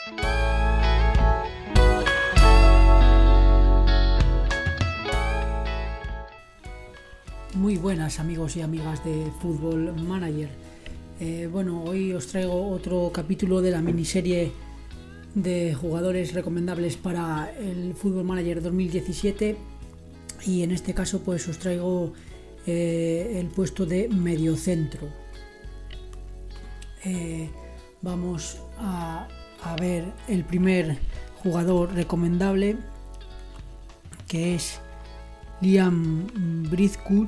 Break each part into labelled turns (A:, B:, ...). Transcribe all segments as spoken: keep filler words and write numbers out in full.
A: Muy buenas amigos y amigas de Football Manager. Eh, bueno, hoy os traigo otro capítulo de la miniserie de jugadores recomendables para el Football Manager dos mil diecisiete, y en este caso pues os traigo eh, el puesto de mediocentro. Eh, vamos a, a ver el primer jugador recomendable, que es Liam Bridcut.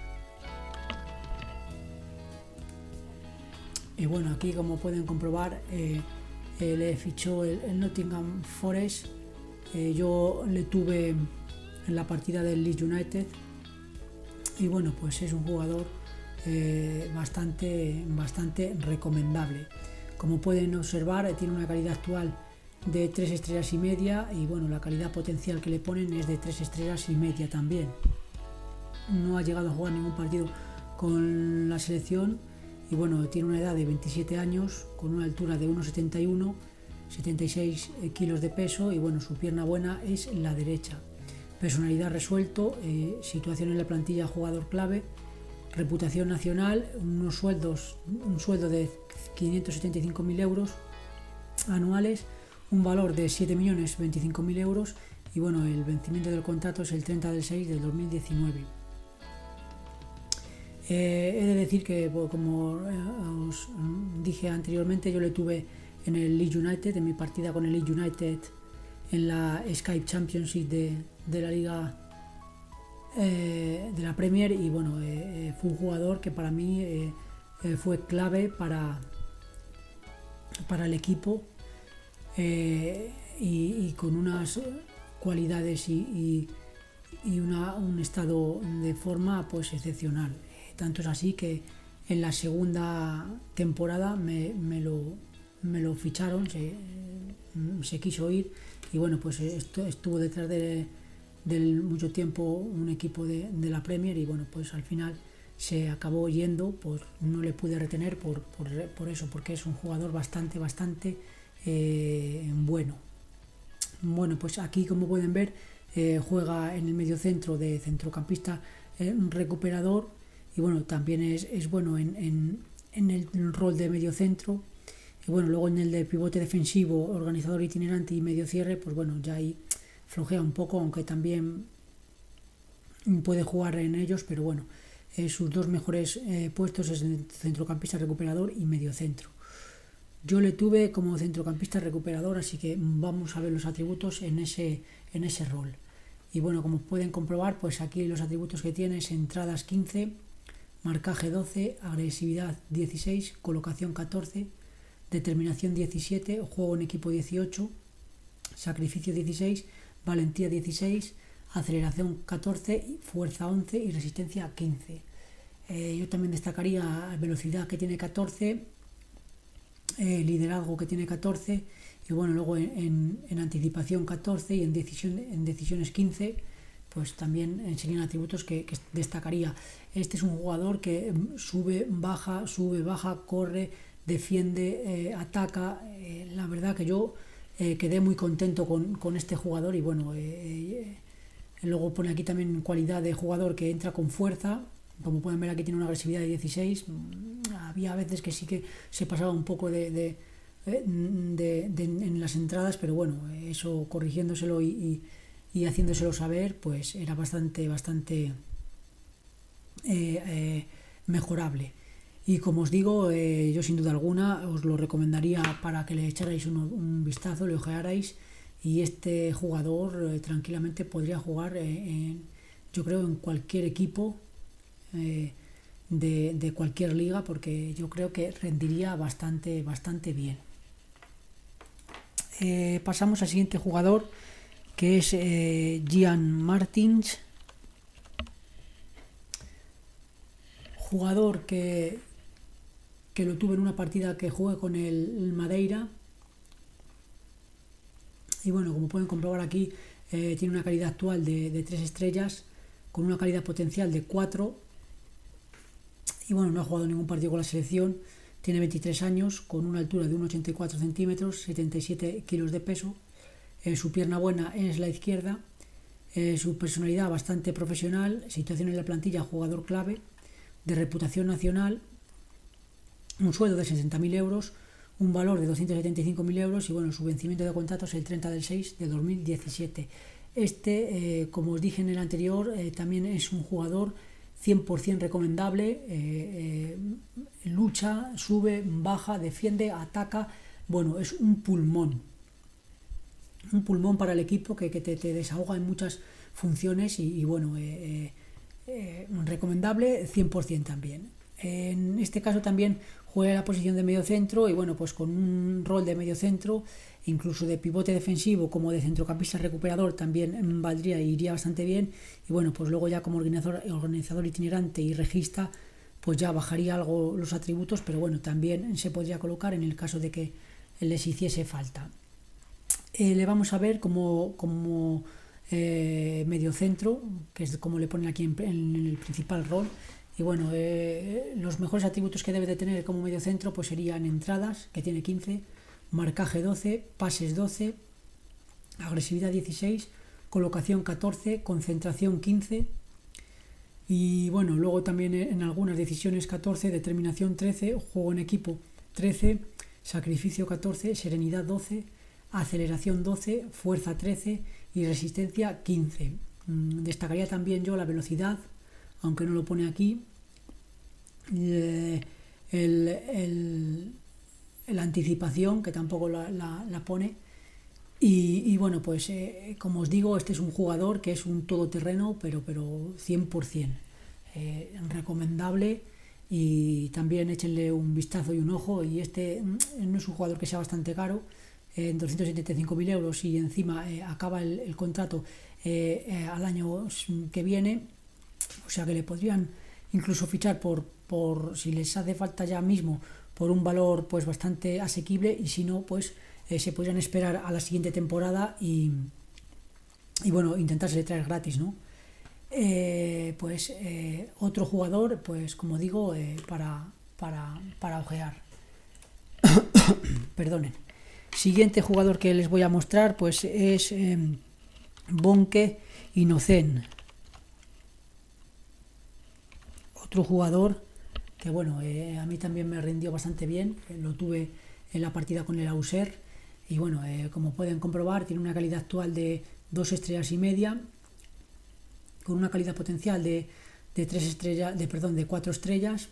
A: Y bueno, aquí como pueden comprobar, eh, eh, le fichó el, el Nottingham Forest. Eh, yo le tuve en la partida del Leeds United, y bueno, pues es un jugador eh, bastante, bastante recomendable. Como pueden observar, tiene una calidad actual de tres estrellas y media, y bueno, la calidad potencial que le ponen es de tres estrellas y media también. No ha llegado a jugar ningún partido con la selección, y bueno, tiene una edad de veintisiete años, con una altura de uno setenta y uno, setenta y seis kilos de peso, y bueno, su pierna buena es la derecha. Personalidad resuelto, eh, situación en la plantilla jugador clave, reputación nacional, unos sueldos, un sueldo de quinientos setenta y cinco mil euros anuales, un valor de siete millones veinticinco mil euros, y bueno, el vencimiento del contrato es el treinta del seis del dos mil diecinueve. Eh, he de decir que, pues, como eh, os dije anteriormente, yo le tuve en el Leeds United, en mi partida con el Leeds United en la Skype Championship de, de la Liga eh, de la Premier, y bueno, eh, fue un jugador que para mí eh, eh, fue clave para, para el equipo. Eh, y, y con unas cualidades y, y, y una, un estado de forma pues excepcional. Eh, tanto es así que en la segunda temporada me, me, lo, me lo ficharon, se, se quiso ir, y bueno, pues esto, estuvo detrás de, de mucho tiempo un equipo de, de la Premier, y bueno, pues al final se acabó yendo, pues no le pude retener por, por, por eso, porque es un jugador bastante, bastante Eh, bueno. Bueno, pues aquí, como pueden ver, eh, juega en el medio centro de centrocampista eh, recuperador, y bueno, también es, es bueno en, en, en el rol de medio centro, y bueno, luego en el de pivote defensivo, organizador itinerante y medio cierre, pues bueno, ya ahí flojea un poco, aunque también puede jugar en ellos, pero bueno, eh, sus dos mejores eh, puestos es el centrocampista recuperador y medio centro. Yo le tuve como centrocampista recuperador, así que vamos a ver los atributos en ese, en ese rol. Y bueno, como pueden comprobar, pues aquí los atributos que tiene es entradas quince, marcaje doce, agresividad dieciséis, colocación catorce, determinación diecisiete, juego en equipo dieciocho, sacrificio dieciséis, valentía dieciséis, aceleración catorce, fuerza once y resistencia quince. Eh, yo también destacaría velocidad, que tiene catorce, Eh, liderazgo, que tiene catorce, y bueno, luego en, en, en anticipación catorce, y en, decisión, en decisiones quince, pues también serían atributos que, que destacaría. Este es un jugador que sube, baja, sube, baja, corre, defiende, eh, ataca. Eh, la verdad que yo eh, quedé muy contento con, con este jugador, y bueno, eh, eh, luego pone aquí también cualidad de jugador, que entra con fuerza. Como pueden ver, aquí tiene una agresividad de dieciséis. Había veces que sí que se pasaba un poco de, de, de, de en las entradas, pero bueno, eso corrigiéndoselo y, y, y haciéndoselo saber, pues era bastante, bastante eh, eh, mejorable. Y como os digo, eh, yo sin duda alguna os lo recomendaría para que le echarais un, un vistazo, le ojearais, y este jugador eh, tranquilamente podría jugar eh, en, yo creo, en cualquier equipo eh, De, de cualquier liga, porque yo creo que rendiría bastante, bastante bien. Eh, pasamos al siguiente jugador, que es eh, Gian Martins, jugador que, que lo tuve en una partida que jugué con el, el Madeira, y bueno, como pueden comprobar aquí, eh, tiene una calidad actual de, de tres estrellas, con una calidad potencial de cuatro. Y bueno, no ha jugado ningún partido con la selección, tiene veintitrés años, con una altura de uno coma ochenta y cuatro centímetros, setenta y siete kilos de peso. Eh, su pierna buena es la izquierda. Eh, su personalidad bastante profesional, situación en la plantilla, jugador clave, de reputación nacional, un sueldo de sesenta mil euros, un valor de doscientos setenta y cinco mil euros y bueno, su vencimiento de contrato es el treinta del seis de dos mil diecisiete. Este, eh, como os dije en el anterior, eh, también es un jugador cien por ciento recomendable, eh, eh, lucha, sube, baja, defiende, ataca, bueno, es un pulmón, un pulmón para el equipo que, que te, te desahoga en muchas funciones y, y bueno, eh, eh, recomendable cien por ciento también. En este caso también juega la posición de medio centro y bueno, pues con un rol de medio centro, incluso de pivote defensivo como de centrocampista recuperador también valdría y iría bastante bien. Y bueno, pues luego ya como organizador, organizador itinerante y regista, pues ya bajaría algo los atributos, pero bueno, también se podría colocar en el caso de que les hiciese falta. Eh, le vamos a ver como, como eh, medio centro, que es como le ponen aquí en, en el principal rol. Y bueno, eh, los mejores atributos que debe de tener como medio centro pues serían entradas, que tiene quince, marcaje doce, pases doce, agresividad dieciséis, colocación catorce, concentración quince y bueno, luego también en algunas decisiones catorce, determinación trece, juego en equipo trece, sacrificio catorce, serenidad doce, aceleración doce, fuerza trece y resistencia quince. Mm, destacaría también yo la velocidad, aunque no lo pone aquí, el, el, la anticipación, que tampoco la, la, la pone, y, y bueno, pues eh, como os digo, este es un jugador que es un todoterreno, pero, pero cien por ciento eh, recomendable, y también échenle un vistazo y un ojo. Y este no es un jugador que sea bastante caro, en eh, doscientos setenta y cinco mil euros, y encima eh, acaba el, el contrato eh, eh, al año que viene, o sea que le podrían incluso fichar por, por si les hace falta ya mismo, por un valor pues bastante asequible, y si no, pues eh, se podrían esperar a la siguiente temporada y, y bueno, intentarse traer gratis, ¿no? Eh, pues eh, otro jugador, pues como digo, eh, para, para, para ojear. Perdonen. Siguiente jugador que les voy a mostrar pues es eh, Bonke Innocent. Otro jugador que bueno, eh, a mí también me rindió bastante bien, eh, lo tuve en la partida con el Auxerre y bueno, eh, como pueden comprobar, tiene una calidad actual de dos estrellas y media, con una calidad potencial de, de tres estrellas, de perdón, de cuatro estrellas,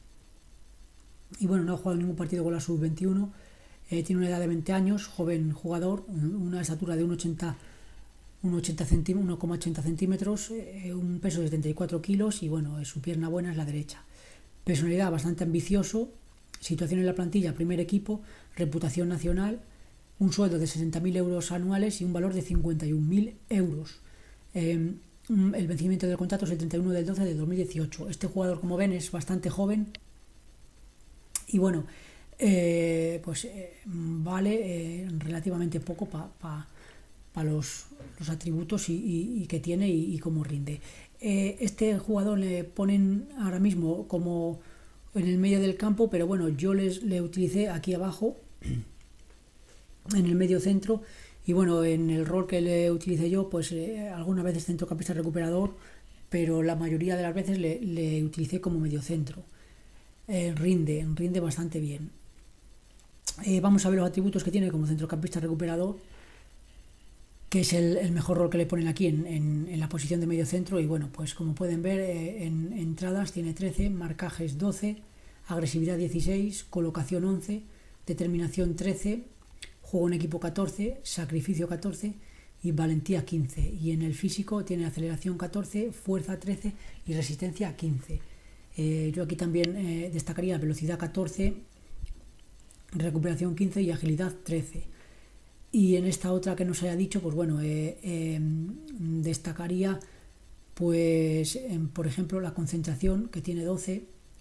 A: y bueno, no ha jugado ningún partido con la sub veintiuno, eh, tiene una edad de veinte años, joven jugador, una estatura de uno coma ochenta centímetros, eh, un peso de setenta y cuatro kilos y bueno, su pierna buena es la derecha. Personalidad bastante ambicioso, situación en la plantilla, primer equipo, reputación nacional, un sueldo de sesenta mil euros anuales y un valor de cincuenta y un mil euros. Eh, el vencimiento del contrato es el treinta y uno del doce de dos mil dieciocho. Este jugador, como ven, es bastante joven y bueno, eh, pues eh, vale eh, relativamente poco para pa, pa los, los atributos y, y, y que tiene y, y cómo rinde. Eh, este jugador le ponen ahora mismo como en el medio del campo, pero bueno, yo les, le utilicé aquí abajo en el medio centro, y bueno, en el rol que le utilicé yo, pues eh, algunas veces centrocampista recuperador, pero la mayoría de las veces le, le utilicé como medio centro. Eh, rinde, rinde bastante bien. Eh, vamos a ver los atributos que tiene como centrocampista recuperador, que es el, el mejor rol que le ponen aquí en, en, en la posición de medio centro. Y bueno, pues como pueden ver, eh, en, en entradas tiene trece, marcajes doce, agresividad dieciséis, colocación once, determinación trece, juego en equipo catorce, sacrificio catorce y valentía quince. Y en el físico tiene aceleración catorce, fuerza trece y resistencia quince. Eh, yo aquí también eh, destacaría velocidad catorce, recuperación quince y agilidad trece. Y en esta otra que nos haya dicho, pues bueno, eh, eh, destacaría pues eh, por ejemplo la concentración, que tiene doce,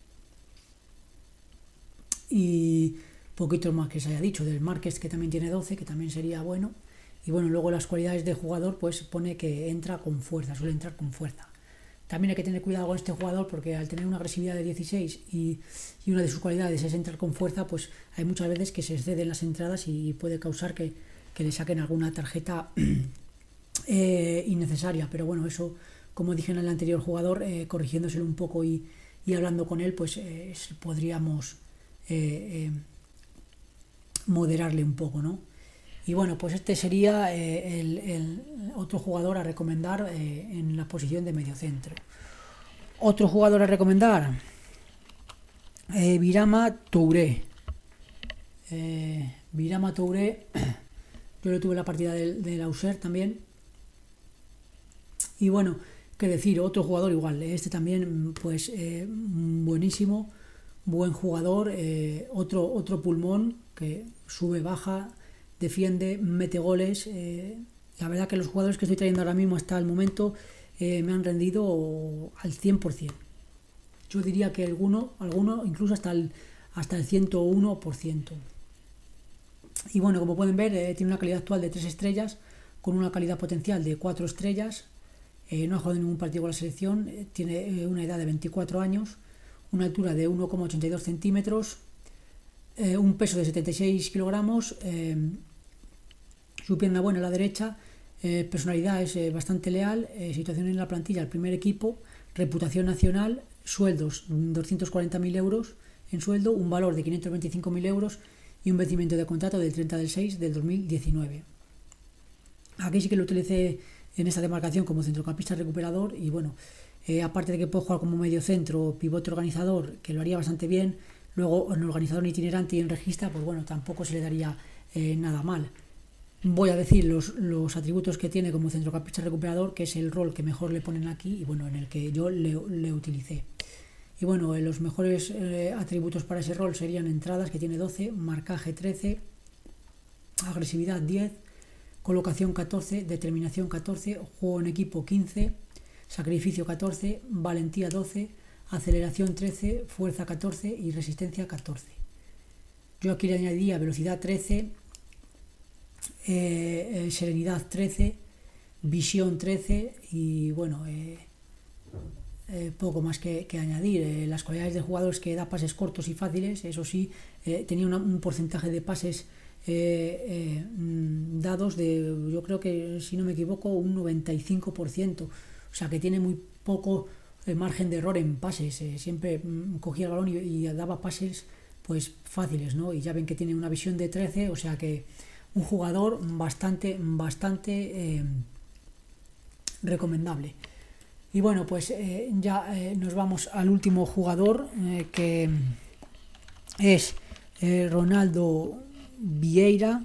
A: y poquitos más que se haya dicho, del Márquez, que también tiene doce, que también sería bueno. Y bueno, luego las cualidades de jugador, pues pone que entra con fuerza, suele entrar con fuerza. También hay que tener cuidado con este jugador porque al tener una agresividad de dieciséis y, y una de sus cualidades es entrar con fuerza, pues hay muchas veces que se exceden las entradas y puede causar que, que le saquen alguna tarjeta eh, innecesaria. Pero bueno, eso, como dije en el anterior jugador, eh, corrigiéndoselo un poco y, y hablando con él, pues eh, podríamos eh, eh, moderarle un poco, ¿no? Y bueno, pues este sería eh, el, el otro jugador a recomendar eh, en la posición de mediocentro. Otro jugador a recomendar, eh, Birama Touré. Eh, Birama Touré, yo lo tuve en la partida del, del Auxerre también. Y bueno, qué decir, otro jugador igual, este también pues eh, buenísimo, buen jugador, eh, otro, otro pulmón que sube, baja, defiende, mete goles. Eh, la verdad que los jugadores que estoy trayendo ahora mismo hasta el momento eh, me han rendido al cien por ciento. Yo diría que alguno, alguno incluso hasta el, hasta el ciento uno por ciento. Y bueno, como pueden ver, eh, tiene una calidad actual de tres estrellas, con una calidad potencial de cuatro estrellas. Eh, no ha jugado en ningún partido con la selección, eh, tiene eh, una edad de veinticuatro años, una altura de uno coma ochenta y dos centímetros, eh, un peso de setenta y seis kilogramos, eh, su pierna buena a la derecha, eh, personalidad es eh, bastante leal, eh, situación en la plantilla, el primer equipo, reputación nacional, sueldos doscientos cuarenta mil euros en sueldo, un valor de quinientos veinticinco mil euros y un vencimiento de contrato del treinta del seis del dos mil diecinueve. Aquí sí que lo utilicé en esta demarcación como centrocampista recuperador y bueno, eh, aparte de que puedo jugar como medio centro, pivote organizador, que lo haría bastante bien, luego en organizador itinerante y en regista, pues bueno, tampoco se le daría eh, nada mal. Voy a decir los, los atributos que tiene como centrocampista recuperador, que es el rol que mejor le ponen aquí y bueno, en el que yo le, le utilicé. Y bueno, eh, los mejores eh, atributos para ese rol serían entradas, que tiene doce, marcaje trece, agresividad diez, colocación catorce, determinación catorce, juego en equipo quince, sacrificio catorce, valentía doce, aceleración trece, fuerza catorce y resistencia catorce. Yo aquí le añadiría velocidad trece, eh, eh, serenidad trece, visión trece y bueno, eh, eh, poco más que, que añadir. Eh, las cualidades de jugadores que da pases cortos y fáciles, eso sí, eh, tenía una, un porcentaje de pases Eh, eh, dados de, yo creo que si no me equivoco, un noventa y cinco por ciento, o sea que tiene muy poco eh, margen de error en pases. Eh, siempre mm, cogía el balón y, y daba pases pues fáciles, ¿no? Y ya ven que tiene una visión de trece, o sea que un jugador bastante bastante eh, recomendable. Y bueno, pues eh, ya eh, nos vamos al último jugador, eh, que es eh, Ronaldo Vieira.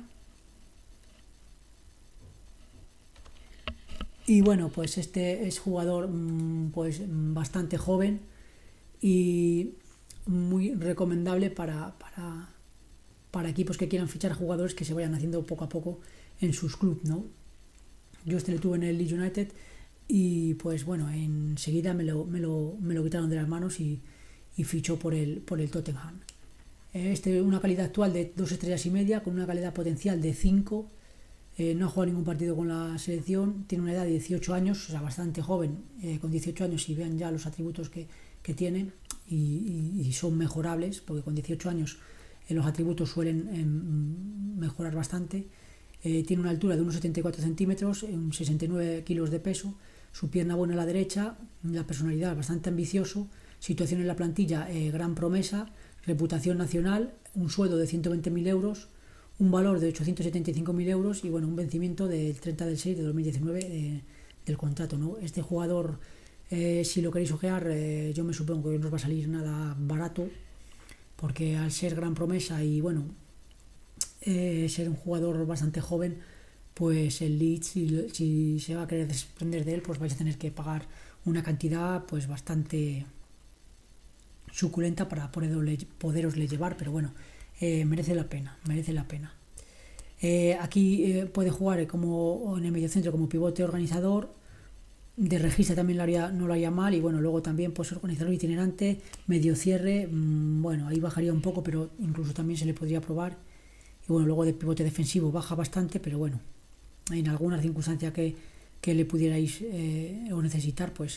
A: Y bueno, pues este es jugador pues bastante joven y muy recomendable para, para, para equipos que quieran fichar jugadores que se vayan haciendo poco a poco en sus clubes, ¿no? Yo este lo tuve en el Leeds United y pues bueno, enseguida me lo, me lo, me lo quitaron de las manos y, y fichó por el, por el Tottenham. Este, una calidad actual de dos estrellas y media, con una calidad potencial de cinco. Eh, no ha jugado ningún partido con la selección, tiene una edad de dieciocho años, o sea, bastante joven, eh, con dieciocho años, y vean ya los atributos que, que tiene y, y, y son mejorables, porque con dieciocho años eh, los atributos suelen eh, mejorar bastante. Eh, tiene una altura de unos setenta y cuatro centímetros, un sesenta y nueve kilos de peso, su pierna buena a la derecha, la personalidad bastante ambicioso, situación en la plantilla, eh, gran promesa, reputación nacional, un sueldo de ciento veinte mil euros, un valor de ochocientos setenta y cinco mil euros y bueno, un vencimiento del treinta del seis de dos mil diecinueve eh, del contrato, ¿no? Este jugador, eh, si lo queréis ojear, eh, yo me supongo que no os va a salir nada barato, porque al ser gran promesa y bueno, eh, ser un jugador bastante joven, pues el Leeds, si, si se va a querer desprender de él, pues vais a tener que pagar una cantidad pues bastante suculenta para poderosle llevar, pero bueno, eh, merece la pena, merece la pena. Eh, aquí eh, puede jugar como en el mediocentro como pivote organizador, de regista también lo haría, no lo haría mal, y bueno, luego también pues organizador itinerante, medio cierre, mmm, bueno, ahí bajaría un poco, pero incluso también se le podría probar. Y bueno, luego de pivote defensivo baja bastante, pero bueno, en alguna circunstancia que, que le pudierais eh, o necesitar, pues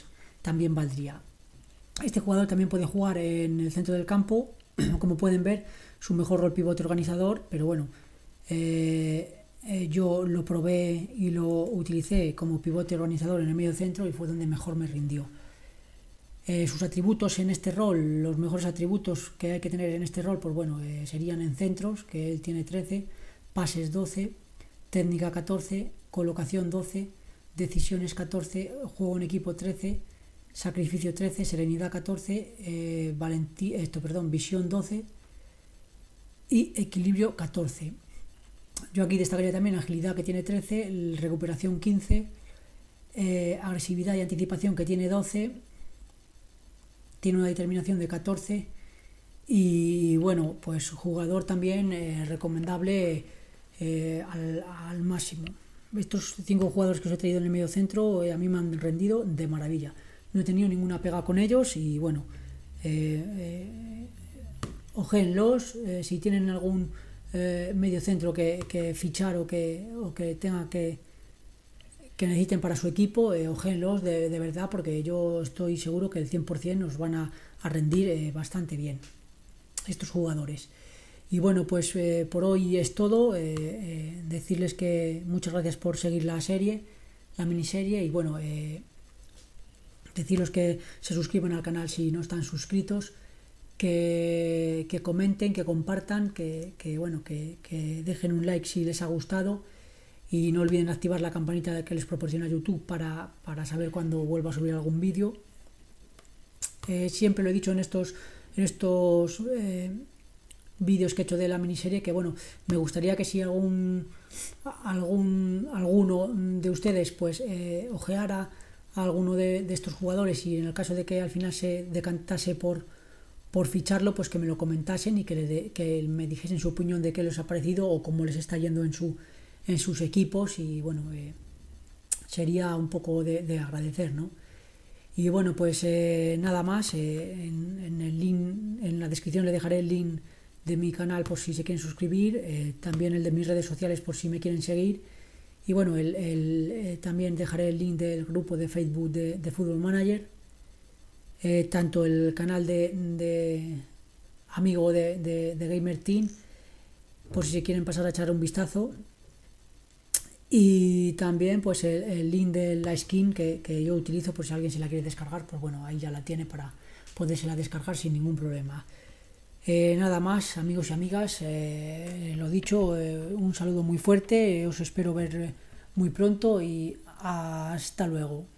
A: también valdría. Este jugador también puede jugar en el centro del campo, como pueden ver, su mejor rol pivote organizador, pero bueno, eh, eh, yo lo probé y lo utilicé como pivote organizador en el medio centro y fue donde mejor me rindió. Eh, sus atributos en este rol, los mejores atributos que hay que tener en este rol, pues bueno, eh, serían en centros, que él tiene trece, pases doce, técnica catorce, colocación doce, decisiones catorce, juego en equipo trece, sacrificio trece, serenidad catorce, eh, valentía, esto, perdón, visión doce y equilibrio catorce. Yo aquí destacaría también agilidad, que tiene trece, recuperación quince, eh, agresividad y anticipación, que tiene doce, tiene una determinación de catorce y bueno, pues jugador también eh, recomendable eh, al, al máximo. Estos cinco jugadores que os he traído en el medio centro eh, a mí me han rendido de maravilla. No he tenido ninguna pega con ellos y bueno, eh, eh, ojéenlos, eh, si tienen algún eh, medio centro que, que fichar o que, o que tenga que que necesiten para su equipo, eh, ojéenlos de, de verdad, porque yo estoy seguro que el cien por ciento nos van a, a rendir eh, bastante bien estos jugadores. Y bueno, pues eh, por hoy es todo. Eh, eh, decirles que muchas gracias por seguir la serie, la miniserie, y bueno, eh, deciros que se suscriban al canal si no están suscritos, que, que comenten, que compartan, que, que bueno, que, que dejen un like si les ha gustado. Y no olviden activar la campanita que les proporciona YouTube para, para saber cuando vuelva a subir algún vídeo. Eh, siempre lo he dicho en estos, en estos eh, vídeos que he hecho de la miniserie que bueno, me gustaría que si algún, algún alguno de ustedes pues eh, ojeara a alguno de, de estos jugadores y en el caso de que al final se decantase por, por ficharlo, pues que me lo comentasen y que, le de, que me dijesen su opinión de qué les ha parecido o cómo les está yendo en su en sus equipos y bueno, eh, sería un poco de, de agradecer, ¿no? Y bueno, pues eh, nada más, eh, en, en el link, en la descripción le dejaré el link de mi canal por si se quieren suscribir, eh, también el de mis redes sociales por si me quieren seguir y bueno, el, el, eh, también dejaré el link del grupo de Facebook de, de Football Manager, eh, tanto el canal de, de amigo de, de, de Gamer Team por si se quieren pasar a echar un vistazo. Y también pues el, el link de la skin que, que yo utilizo por si alguien se la quiere descargar, pues bueno, ahí ya la tiene para podérsela descargar sin ningún problema. Eh, nada más, amigos y amigas, eh, lo dicho, eh, un saludo muy fuerte, os espero ver muy pronto y hasta luego.